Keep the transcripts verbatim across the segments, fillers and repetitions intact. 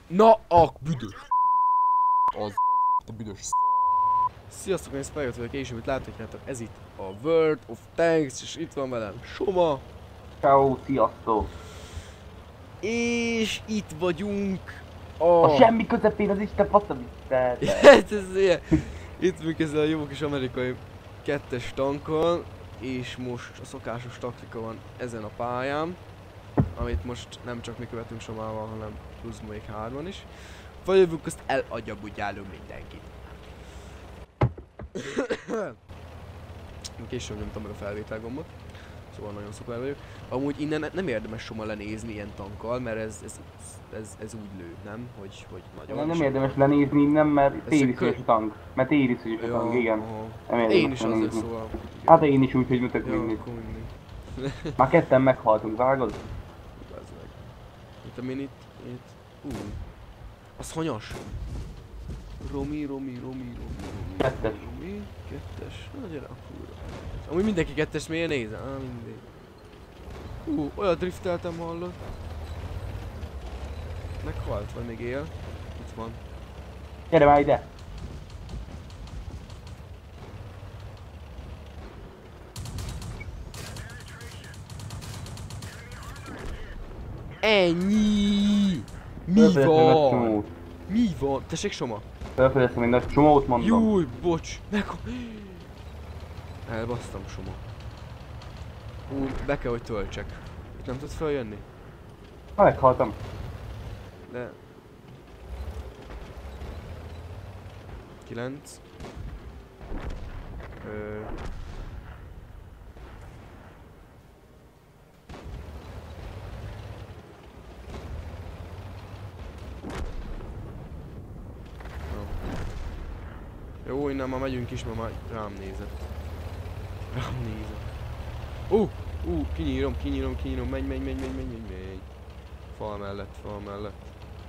Na a büdös. Az a büdös. Sziasztok, én Spyot vagyok, és amit láthatjátok, ez itt a World of Tanks, és itt van velem Soma. Ciao, sziasztok! És itt vagyunk a... A semmi közepén az Isten faszabit. Hát ez ilyen. Itt vagyunk ezzel a jó kis amerikai kettes tankon, és most a szokásos taktika van ezen a pályán, amit most nem csak mi követünk Somával, hanem plusz még hárman is. Vagy jövünk, azt elagyagudjálunk mindenkit. Később nyomtam meg a felvétel gombot, szóval nagyon szuper vagyok. Amúgy innen nem érdemes Soma lenézni ilyen tankkal, mert ez, ez, ez, ez úgy lő, nem? Hogy, hogy nagyon... Nem érdemes lenézni innen, mert tériszős a tank. Mert tériszős a tank, igen. Én is azért, szóval... Hát én is úgy, hogy mutat Jó, mindig. akkor mindig. Már ketten meghaltunk, vágod? Bazd meg. Itt a minit, itt... Ú. Az hanyas? Romi, Romi, Romi, Romi, Romi, Kettes. Romi, kettes. Na gyere, akkor. Amúgy mindenki kettes, miért nézem? Á, mindegy. Ú, olyan drifteltem, hallod? Meghalt, vagy még él? Itt van. Gyere már ide! Ennyi! Mi van? Mi van? Tessék, Soma? Felfedeztem egy nagy csomót, mondom. Júj, bocs! Meg... Elbasztam, Soma. Ú, be kell, hogy töltsek. Itt nem tudsz feljönni? Ha meghaltam. De... kilenc. Ö... Jó, innen már megyünk is, mert már rám nézett. Rám nézett. Ú! Uh, ú, uh, kinyírom, kinyírom, kinyírom, menj, menj, menj, menj, menj, menj, menj. Fal mellett, fal mellett.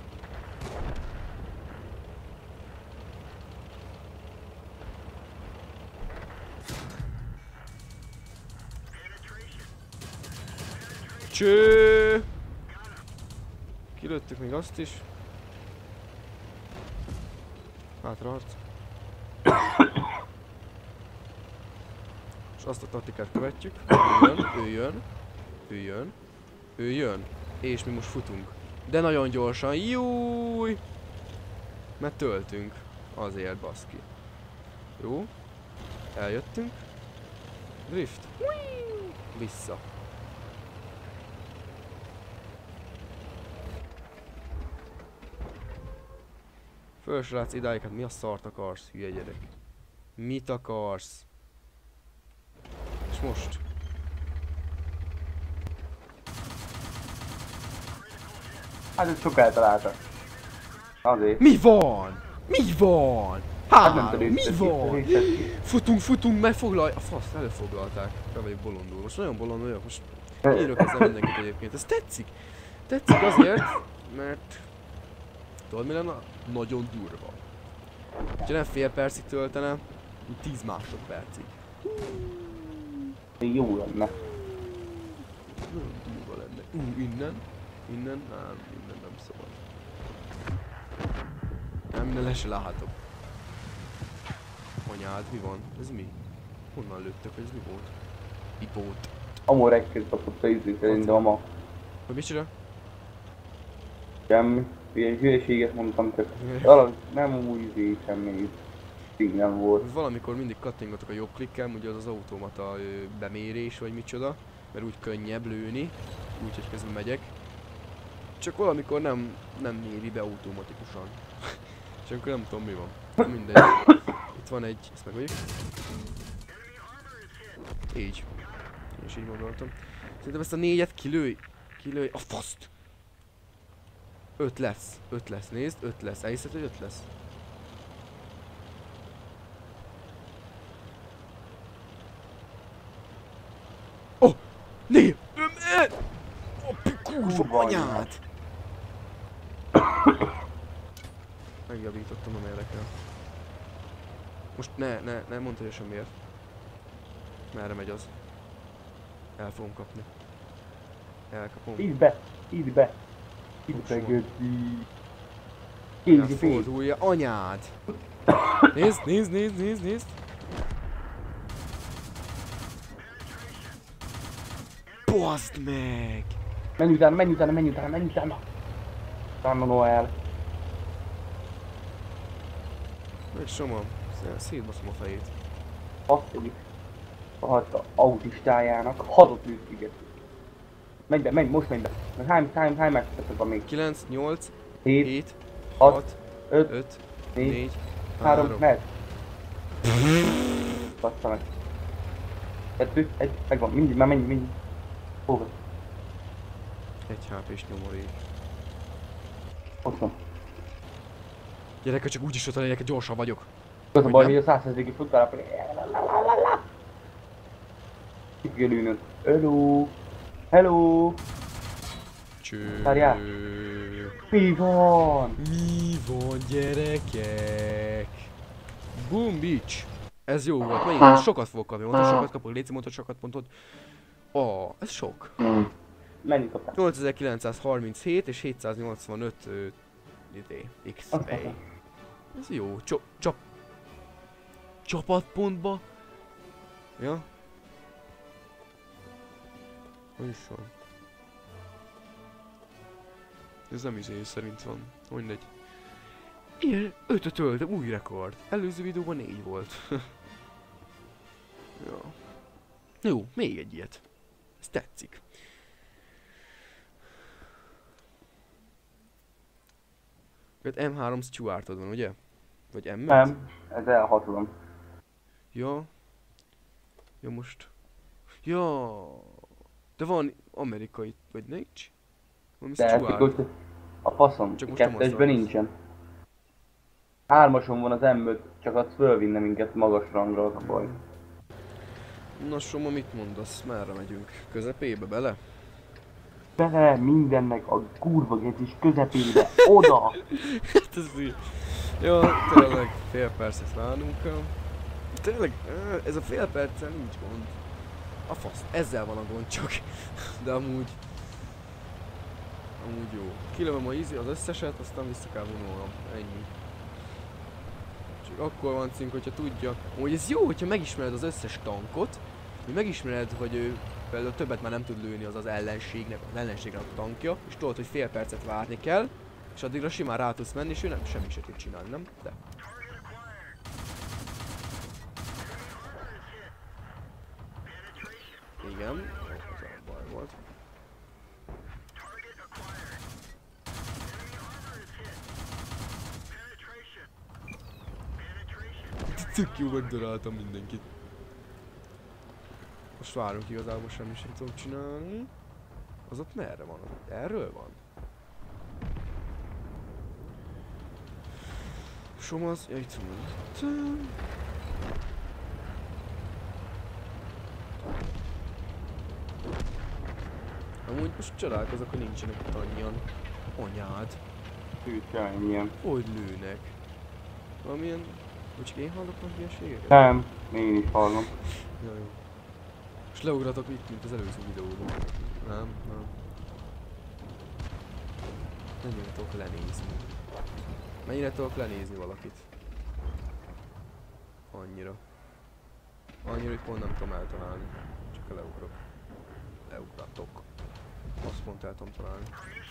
Cső! Kilőttük még azt is. Hátraharc. És azt a taktikát követjük. Ő jön, ő jön, ő jön, ő jön. És mi most futunk. De nagyon gyorsan. Júj! Mert töltünk. Azért, baszki. Jó. Eljöttünk. Drift. Vissza. Fölsrác, idáig, hát mi a szart akarsz, hülye gyerek? Mit akarsz? És most? Hát ez sok eltaláltak. Azért. Mi van? Mi van? Három, Hát nem mi tudom, van? itt- itt- itt- Futunk, futunk, megfoglalj... A fasz, előfoglalták. Be vagyok bolondul. Most nagyon bolond vagyok, most írok ezzel mindenkit egyébként. Ez tetszik. Tetszik azért, mert... Tudod mi lenne? Nagyon durva. Ha nem fél percig töltene, úgy tíz másodpercig. Jó lenne. Nagyon durva lenne. Ú, innen? Innen? Nem, innen nem szabad. Nem, innen le se látok. Anyád, mi van? Ez mi? Honnan lőttek, hogy ez mi volt? Mi volt? Amor ekkert kapott a izé szerintem ama. Hogy mit csinál? Semmi. Ilyen hülyeséget mondtam, csak valami nem úgy izé semmi szignál volt. Valamikor mindig kattingatok a jobb klikkel, ugye az az automata ö, bemérés vagy micsoda, mert úgy könnyebb lőni, úgyhogy közben megyek. Csak valamikor nem, nem méri be automatikusan. És akkor nem tudom mi van. Na mindegy. Itt van egy, ezt megvegyük. Így. Én is így gondoltam. Szerintem ezt a négyet kilőj. Kilőj. A faszt! Öt lesz. Öt lesz. Nézd, öt lesz. Elhiszed, hogy öt lesz? Oh! Né! Öm, e! A kurva anyát! Megjavítottam, nem érdekel. Most ne, ne, ne mondd, hogy miért. Merre megy az? El fogom kapni. Elkapom. Így be! Így be! Így Most be, van. Gödzi! Kézi pénz. Fordulja, anyád! Nézd, nézd, nézd, nézd, nézd! Baszd meg! Menj utána, menj utána, menj utána, menj utána! Utána Noel. Meg Soma, szétbaszom a fejét. Azt egyik. A autistájának hadot lőtt. Menj be, menj, most menj be. Meg hány, hány, hány másodpercet van még? kilenc, nyolc, hét, hét, hat, hat, öt, öt, négy, négy, három, három. mehet. Bassza meg. Kettő, egy, megvan, mindig, már menj, mindig. Hol vagy? Egy há pés nyomorék. Ott van. Gyerekek, csak úgyis ott legyek, gyorsan vagyok. Az a Hogy baj, nem? hogy a százszerzéki futbálra ki kell ülnöd. Hello! Hello! Cső. Várjál. Mi van? Mi van, gyerekek? Boom Beach. Ez jó volt, megint sokat fogok kapni. Mondta, sokat kapok, Léci mondta, sokat mondtad. Ó, oh, ez sok. Mennyit kaptál? nyolcezer-kilencszázharminchét és hétszáznyolcvanöt ö, idé, iksz pé. Ez jó. Cso csap... Csapatpontba? Ja? Hogy is van? Ez nem izé szerint van. Mindegy. Igen, ötöt töltöm, új rekord. Előző videóban négy volt. Ja. Jó, még egy ilyet. Ez tetszik. Hát em három Stuartod van, ugye? Vagy em öt? Nem, ez elhatolom. Ja. Ja most. Ja. De van amerikai, vagy nincs? Valami De ez Stuart. mikor a faszom, Csak most nem kettesben azt nincsen. Hármason van az em öt, csak az fölvinne minket magas rangra, az a baj. Na Soma, mit mondasz? Merre megyünk? Közepébe bele? Bele mindennek a kurva gecis közepébe, oda! Hát ez így. Jó, tényleg fél percet várnunk kell. Tényleg, ez a fél perccel nincs gond. A fasz, ezzel van a gond csak. De amúgy... Amúgy jó. Kilövöm a easy, az összeset, aztán vissza kell vonulnom. Ennyi. Csak akkor van cink, hogyha tudja. Amúgy ez jó, hogyha megismered az összes tankot. Hogy megismered, hogy ő például többet már nem tud lőni az az ellenségnek, az ellenségnek a tankja. És tudod, hogy fél percet várni kell. És addigra simán rá tudsz menni, és ő nem semmi se tud csinálni, nem? De. Igen, az a baj volt. Tök jó, megdoráltam mindenkit. Most várunk, igazából semmi sem tudok csinálni. Az ott merre van? Erről van? Soma az... Ja, itt van. Amúgy most csodálkozok, hogy nincsenek itt annyian. Anyád. Hű, ennyien. Hogy lőnek? Valamilyen... Hogy csak én hallok meg hülyeségeket? Nem, én is hallom. Ja, jó. És leugratok itt, mint az előző videóban. Nem, nem. Mennyire tudok lenézni. Mennyire tudok lenézni valakit? Annyira. Annyira, hogy pont nem tudom eltalálni. Csak leugrok. Leugratok. Azt pont el tudom találni.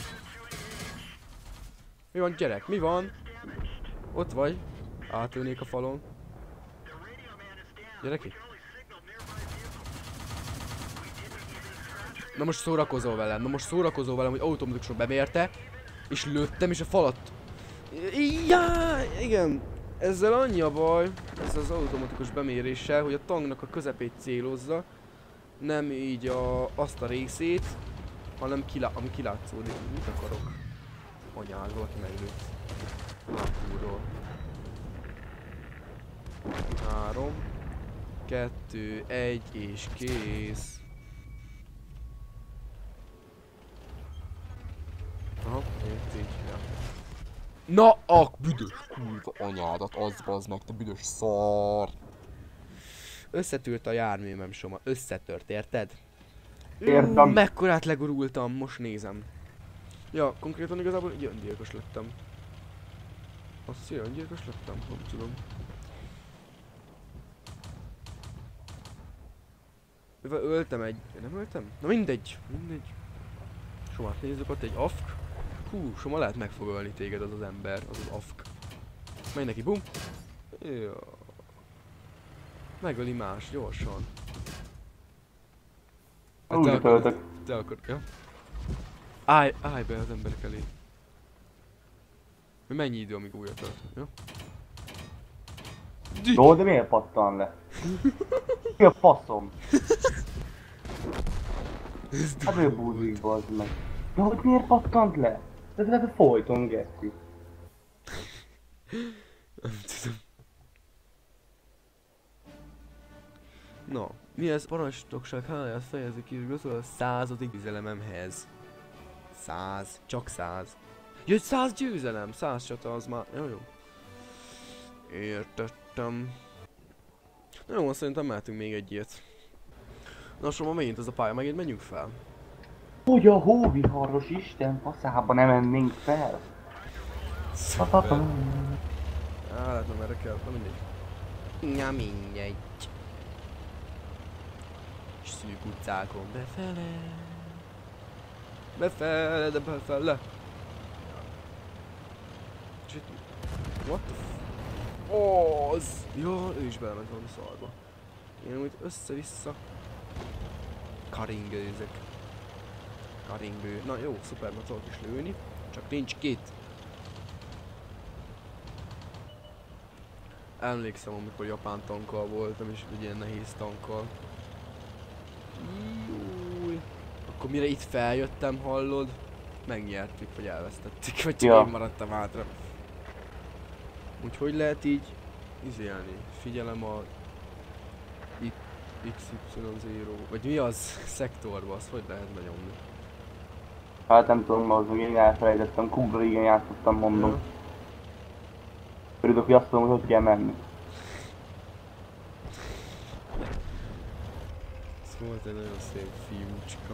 Mi van, gyerek? Mi van? Ott vagy? Átülnék a falon. Gyere ki! Na most szórakozol velem, na most szórakozol velem, hogy automatikusan bemérte, és lőttem, és a falat... Ja, igen, ezzel annyi a baj, ezzel az automatikus beméréssel, hogy a tanknak a közepét célozza, nem így a, azt a részét, hanem kilá, ami kilátszódik. Mit akarok? Anyád, valaki meglőtt. Hátulról. Három, kettő, egy és kész. Aha, így, így, ja. Na a büdös kurva anyádat, az bazd meg, te büdös szar. Összetört a járművem, Soma, összetört, érted? Értem. Mekkorát legurultam, most nézem. Ja, konkrétan igazából öngyilkos lettem. Azt hiszem, öngyilkos lettem? Nem tudom. Mivel öltem egy... Nem öltem? Na mindegy, mindegy. Somát nézzük, ott egy afk. Hú, Soma lehet meg fog ölni téged az az ember, az az afk. Menj neki, bum! Ja. Megöli más, gyorsan. Hát Úgy töltök. Te akar... Ja? Állj, állj be az emberek elé. Mennyi idő, amíg újra tölt? Ja? Jó, de miért pattan le? Mi a faszom? Hát ő búzik, bazd meg. De hogy miért pattant le? Ez lehet folyton geszti. Nem tudom. Na, mi ez parancsnokság háláját fejezik ki, és a századik győzelememhez. Száz, csak száz. Jött száz győzelem, száz csata az már, jó jó. Értettem. Na jó, szerintem mehetünk még egy ilyet. Na Soma, megint az a pálya, megint menjünk fel. Hogy a hóviharos isten faszába nem mennénk fel? Szuper. Á, hát nem erre kell, na mindegy. Ja, mindegy. És szűk utcákon befele. Befele, de befele. What the f... Oh, az... Ja, ő is belement valami szarba. Én úgy össze-vissza... Karingőzök. Karingő. Na jó, szuper, na tudok is lőni. Csak nincs kit. Emlékszem, amikor japán tankkal voltam, és ugye ilyen nehéz tankkal. Júj. Akkor mire itt feljöttem, hallod? Megnyertük, vagy elvesztettük, vagy csak ja. én maradtam hátra. Úgyhogy lehet így izélni. Figyelem a iksz ipszilon zéro, vagy mi az? Szektorba, azt hogy lehet benyomni? Hát nem tudom, az meg én elfelejtettem, Kubra igen játszottam, mondom. Ja. Örülök, hogy azt tudom, hogy hogy kell menni. Ez volt egy nagyon szép fiúcska.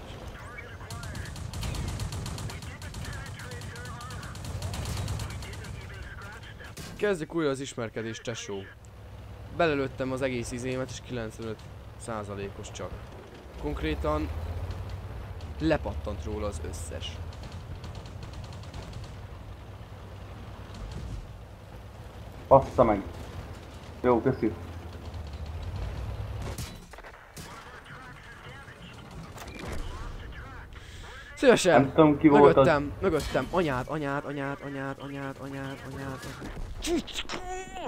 Kezdjük újra az ismerkedést, tesó. Belelőttem az egész izémet, és kilencvenöt százalékos csak. Konkrétan lepattant róla az összes. Bassza meg. Jó, köszi. Szívesen! Nem tudom, ki volt mögöttem, az... mögöttem, anyád, anyád, anyád, anyád, anyád, anyád, anyád, Csicska!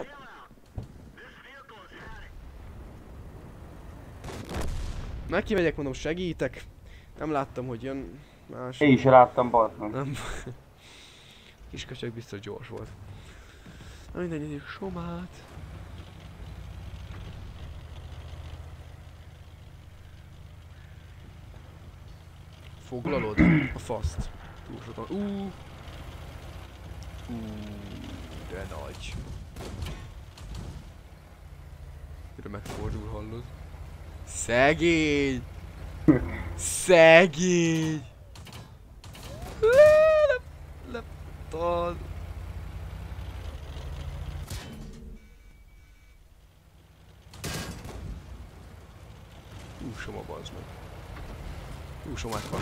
Megkimegyek, mondom, segítek. Nem láttam, hogy jön más. Én is láttam, bazd meg. Nem. Kiskacsek biztos gyors volt. Na mindegy, nézzük Somát. Foglalod a faszt. Túl sokan. Uuuuh. Uuuuh, de nagy. Mire megfordul, hallod? Szegény! Szegény! Lep, leptad. Hú, Soma, bazd meg. Hú, Somát van.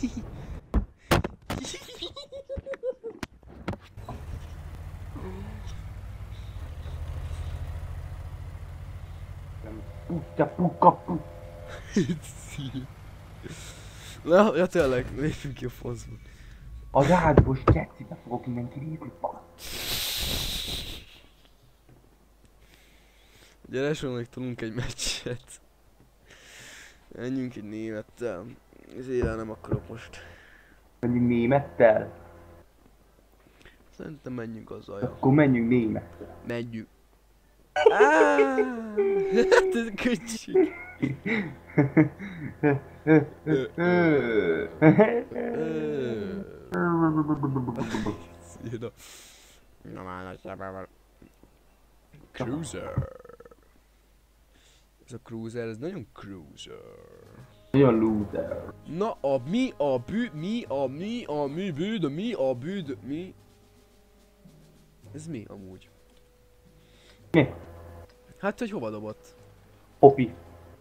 Pucca, pucca, pucca. Na, ja tényleg, lépjünk ki a faszba. Az ágyból kecibe fogok innen kilépni, fasz. Gyere, Somáig tudunk egy meccset. Menjünk egy némettel. Ezért nem akarok most. Menjünk némettel? Szerintem menjünk azzal, ja. Akkor menjünk némettel. Menjünk. Hát ez kicsi. Na már nagy lábával. Cruiser. Ez a cruiser, ez nagyon cruiser. Nagyon loser. Na a mi a bű, mi a mi a mi bűd, mi a bűd, mi? Ez mi amúgy? Mi? Hát, hogy hova dobott? Hopi.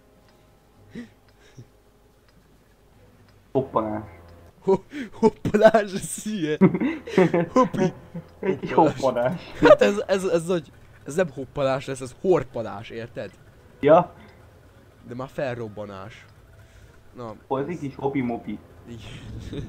Hoppanás. Ho hoppalás, ez hülye. Hoppi. Egy kis Hoppalás. hoppanás. Hát ez, ez, ez, ez, ez nem hoppalás lesz, ez horpadás, érted? Ja? De már felrobbanás. Na, Hol ez egy kis hopi-mopi. így.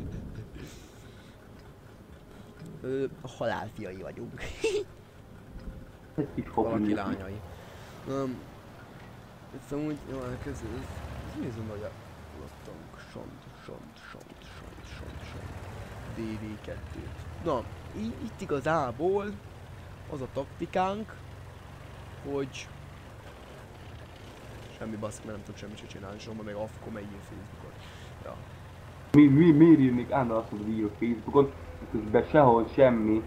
Ö, a halál fiai vagyunk. Egy kis Valaki hopi-mopi. lányai. Um, itt amúgy, jó, ez, ez, ez mi ez a nagy lattank, sant, sant, sant, sant, sant, sant, dé vé kettő. Na, í- itt igazából az a taktikánk, hogy semmi baszk, mert nem tudok semmit se csinálni, és meg afkom megy Facebookon. Ja. Mi, mi, miért írnék Ándor azt mondod, írok Facebookon, miközben sehol semmi.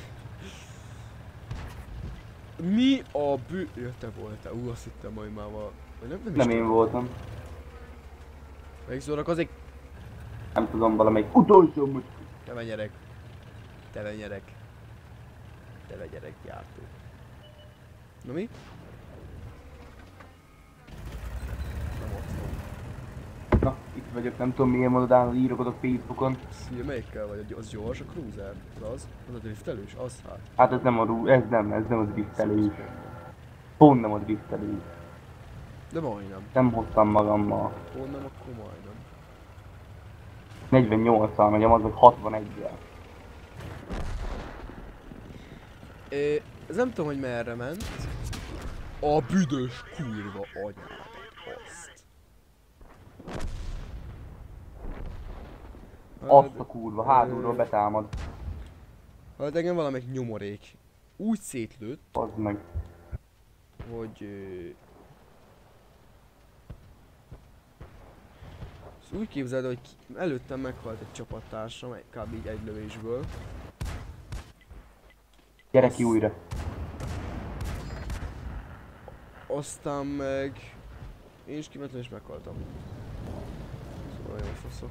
Mi a bű... Ja, te voltál. Ú, azt hittem majd már val... Nem, nem, is Nem én tudom. voltam. Melyik szórakozik? Nem tudom, valamelyik utolsó most. Te vagy gyerek. Te vagy gyerek. Te vagy gyerek, jártó. Na mi? Nem ott van. Na, itt vagyok, nem tudom miért mondod Ándor, írokodok Facebookon. Szia, melyikkel vagy? Az gyors, a cruiser? Az az? Az a driftelős? Az hát. Hát ez nem a rú, ez nem, ez nem a driftelés. Pont nem a driftelés. De majdnem. Nem hoztam magammal. Pont nem, akkor majdnem. negyvennyolccal megyem, az vagy hatvanegyel. É, ez nem tudom, hogy merre ment. A büdös kurva anyádat, azt. Azt a kurva, hátulról betámad. Hát engem valamelyik nyomorék úgy szétlőtt, Az meg. hogy... Ö... Ezt úgy képzeld, hogy ki- előttem meghalt egy csapattársam, egy- kb. Így egy lövésből. Gyere ki újra. Aztán meg... Én is kimentem és meghaltam. Szóval jó faszok.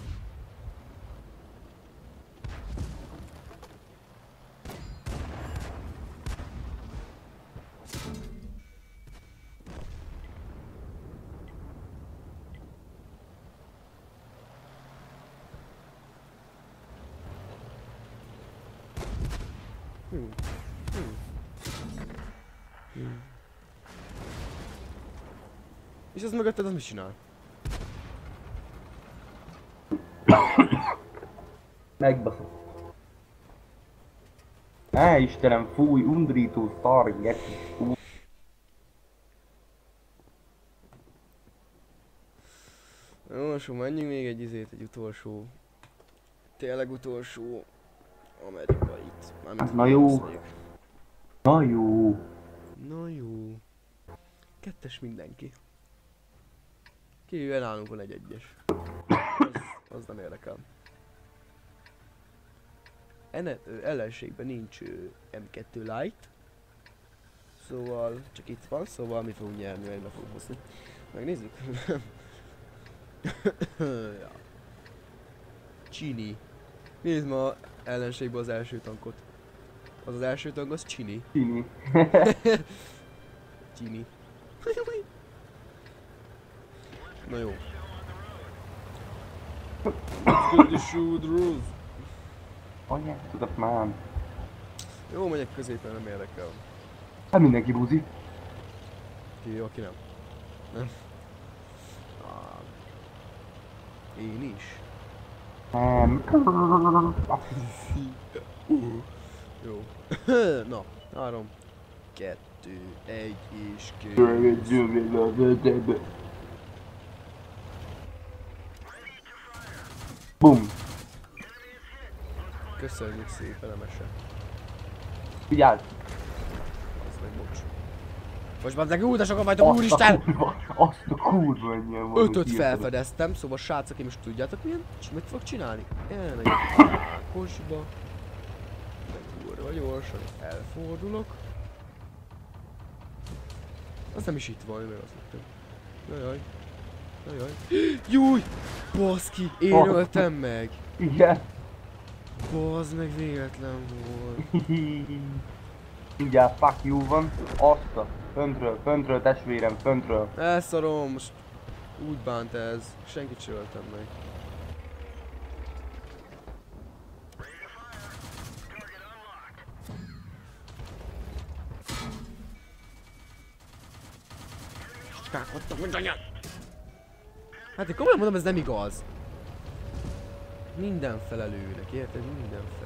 Hú. Hú. Hú. És ez mögötted az mit csinál? Megbaszott. Á, Istenem, fúj, undorító szar, geci, fúj. Jó, most menjünk még egy izét, egy utolsó. Tényleg utolsó amerikait. Mármint Na jó. valószínűleg. Na jó. Na jó. Kettes mindenki. Kivéve nálunk van egy egyes. Az, az nem érdekel. Enne, ö, ellenségben nincs ö, em kettő Light. Szóval csak itt van, szóval mi fogunk nyerni, egybe fogunk hozni. Megnézzük. Ja. Chini. Nézd ma ellenségben az első tankot. Az az első tank, az Chini. Tini. Chini. Na jó. Let's go to shoot rules. Anyát, tudod már. Jó, megyek középen, nem érdekel. Hát mindenki buzi. Ki jó, aki nem. Nem. Ah. Én is. Nem. Jó. Na, három, kettő, egy és kész. Bum. Köszönjük szépen, Emese. Vigyázz. Az meg bocs. Most már meg útasok vagytok, Azt a úristen! kurva, azt a kurva ennyien van. Ötöt felfedeztem, szóval srácok, én most tudjátok milyen? És mit fog csinálni? Elmegyek Ákosba. Meg kurva gyorsan elfordulok. Az nem is itt van, mert azt hittem. Jajjaj. Jajjaj. Júj! Baszki! Én Oh. öltem meg! Igen. Bazd meg, véletlen volt. Mindjárt fuck you van. Azt a föntről, föntről testvérem, föntről. Elszarom, most úgy bánt ez. Senkit sem öltem meg. Kákodtam, hogy anyád! Hát én komolyan mondom, ez nem igaz. Mindenfele lőnek, érted? Mindenfele.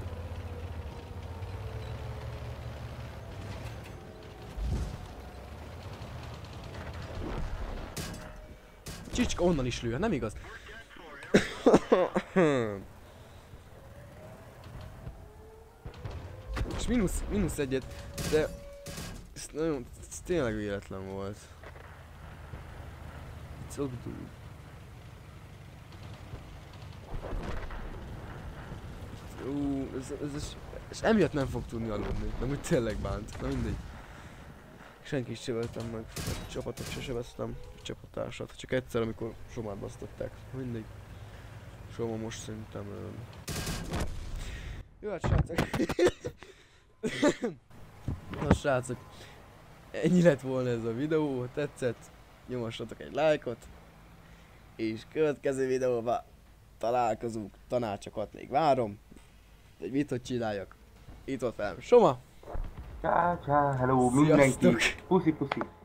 Csicska onnan is lő, hát nem igaz. És mínusz, mínusz egyet, de ez nagyon, ez tényleg véletlen volt. It's all good. Ú, ez, ez, ez, és emiatt nem fog tudni aludni, de úgy tényleg bánt, na mindegy. Senki sem öltem meg, a csapatot se sebeztem, csapattársat, csak egyszer, amikor Somát basztották, mindegy. Soma most szerintem... Jó, hát srácok. Na srácok, ennyi lett volna ez a videó, ha tetszett, nyomassatok egy lájkot, és következő videóban találkozunk, tanácsokat még várom, hogy mit hogy csináljak. Itt volt velem Soma. Csá, csá, hello, Sziasztok. mindenki. Puszi, puszi.